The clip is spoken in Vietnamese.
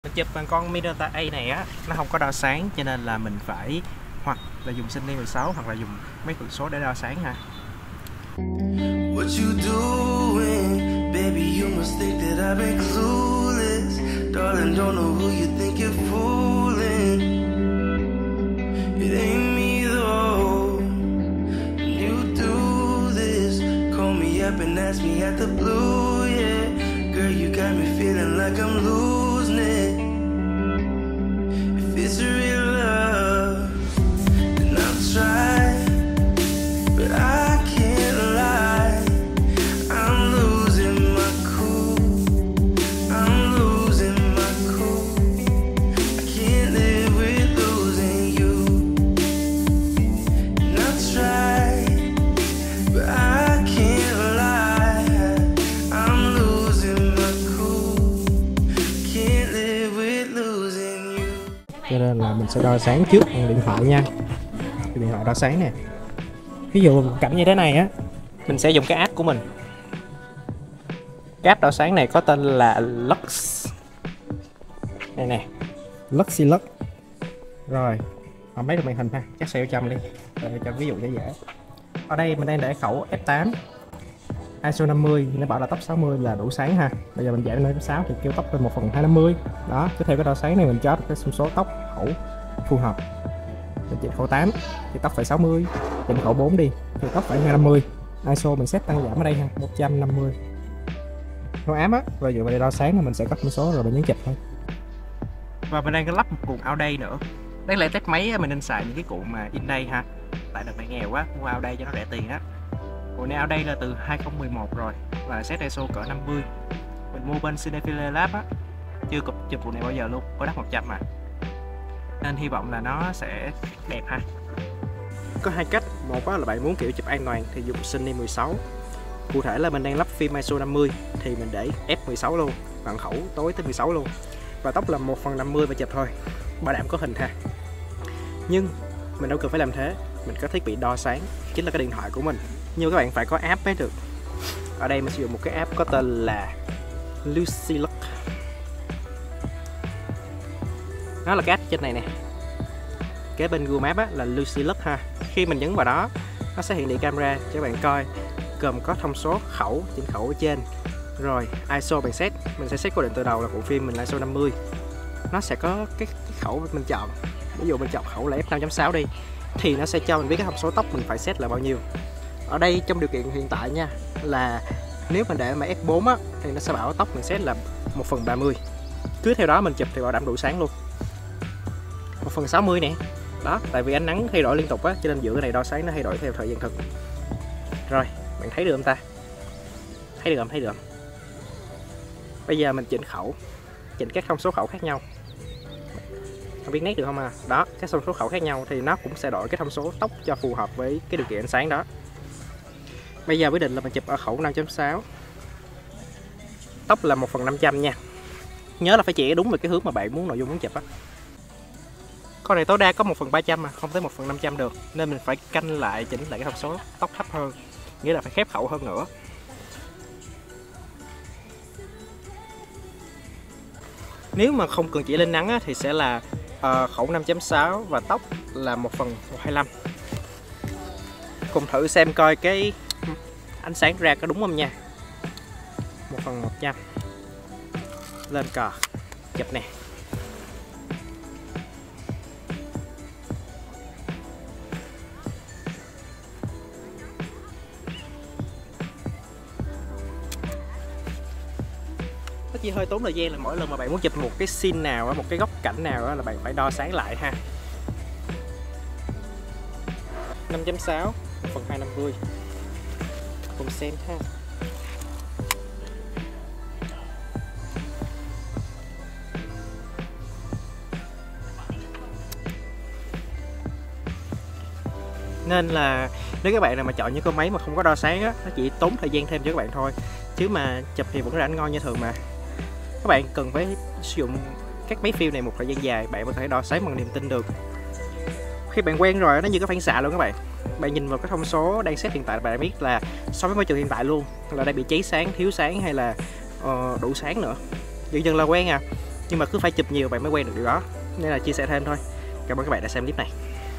Mình chụp bằng con Minolta A này á, nó không có đo sáng cho nên là mình phải hoặc là dùng Cine 16 hoặc là dùng mấy tần số để đo sáng ha. What you doing? Baby, you must think that I've been clueless. Darling, don't know who you think you're fooling. It ain't me though. You do this. Call me up and ask me at the blue, yeah. Girl, you got me feeling like I'm losing it. If it's real love, then I'll try. But I can't lie, I'm losing my cool, I'm losing my cool. I can't live with losing you. And I'll try, but I can't lie, I'm losing my cool. Can't live with losing you. Cho nên là mình sẽ đo sáng trước bằng điện thoại nha. Điện thoại đo sáng nè. Ví dụ cảnh như thế này á, mình sẽ dùng cái app của mình. Cái app đo sáng này có tên là Lux. Đây nè, Luxilux. Rồi, không thấy được màn hình ha, chắc sẽ cho đi. Để cho ví dụ cho dễ. Ở đây mình đang để khẩu F8 ISO 50, nó bảo là tốc 60 là đủ sáng ha. Bây giờ mình giảm lên 6 thì kêu tốc lên 1/250. Đó, cứ theo cái đo sáng này mình cho cái thông số tốc khẩu phù hợp. Mình chỉnh khẩu 8 thì tốc phải 60, chỉnh khẩu 4 đi thì tốc phải 250. ISO mình set tăng giảm ở đây ha, 150. Nó ám á, và dựa vào đây đo sáng là mình sẽ có thông số rồi mình nhấn chụp thôi. Và mình đang lắp một cuộn out đây nữa. Đáng lẽ test máy mình nên xài những cái cuộn mà in đây ha. Tại đợt này nghèo quá, mua out đây cho nó rẻ tiền á. Cuộn này out đây là từ 2011 rồi và set ISO cỡ 50. Mình mua bên Cinephile Lab á, chưa chụp cuộn này bao giờ luôn, có đắt 100 mà. Nên hy vọng là nó sẽ đẹp ha. Có hai cách, một là bạn muốn kiểu chụp an toàn thì dùng Cine 16. Cụ thể là mình đang lắp phim ISO 50 thì mình để f16 luôn, vặn khẩu tối tới 16 luôn. Và tốc là 1/50 và chụp thôi, bảo đảm có hình ha. Nhưng mình đâu cần phải làm thế, mình có thiết bị đo sáng, chính là cái điện thoại của mình. Nhưng các bạn phải có app mới được. Ở đây mình sử dụng một cái app có tên là Luxilux. Nó là cái app trên này nè. Cái bên Google Maps á, là Luxilux ha. Khi mình nhấn vào đó, nó sẽ hiện thị camera cho các bạn coi, gồm có thông số khẩu, chỉnh khẩu ở trên. Rồi ISO bạn set, mình sẽ set cố định từ đầu là bộ phim mình là ISO 50. Nó sẽ có cái khẩu mình chọn. Ví dụ mình chọn khẩu là f5.6 đi, thì nó sẽ cho mình biết cái thông số tốc mình phải set là bao nhiêu. Ở đây trong điều kiện hiện tại nha, là nếu mình để mà f4 á, thì nó sẽ bảo tốc mình set là 1/30. Cứ theo đó mình chụp thì bảo đảm đủ sáng luôn. 1/60 nè. Đó, tại vì ánh nắng thay đổi liên tục á, cho nên giữa cái này đo sáng nó thay đổi theo thời gian thực. Rồi, bạn thấy được không ta? Thấy được không? Thấy được không? Bây giờ mình chỉnh khẩu, chỉnh các thông số khẩu khác nhau. Không biết nét được không à? Đó, các thông số khẩu khác nhau thì nó cũng sẽ đổi cái thông số tốc cho phù hợp với cái điều kiện ánh sáng đó. Bây giờ quyết định là mình chụp ở khẩu 5.6. Tốc là 1/500 nha. Nhớ là phải chỉ đúng về cái hướng mà bạn muốn nội dung muốn chụp á. Con này tối đa có 1/300 mà, không tới 1/500 được. Nên mình phải canh lại, chỉnh lại cái thông số tốc thấp hơn. Nghĩa là phải khép khẩu hơn nữa. Nếu mà không cần chỉ lên nắng á, thì sẽ là khẩu 5.6 và tốc là 1/125. Cùng thử xem coi cái ánh sáng ra có đúng không nha. 1/100. Lên cờ, chụp nè. Nó chỉ hơi tốn thời gian là mỗi lần mà bạn muốn chụp một cái scene nào, một cái góc cảnh nào là bạn phải đo sáng lại ha. 5.6 1/250. Cùng xem ha. Nên là nếu các bạn nào mà chọn những con máy mà không có đo sáng á, nó chỉ tốn thời gian thêm cho các bạn thôi. Chứ mà chụp thì vẫn là ảnh ngon như thường mà. Các bạn cần phải sử dụng các máy phim này một thời gian dài, bạn có thể đo sáng bằng niềm tin được. Khi bạn quen rồi nó như cái phản xạ luôn các bạn. Bạn nhìn vào cái thông số đang set hiện tại, bạn biết là so với môi trường hiện tại luôn là đang bị cháy sáng, thiếu sáng hay là đủ sáng nữa. Dần dần là quen à. nhưng mà cứ phải chụp nhiều bạn mới quen được điều đó, nên là chia sẻ thêm thôi. Cảm ơn các bạn đã xem clip này.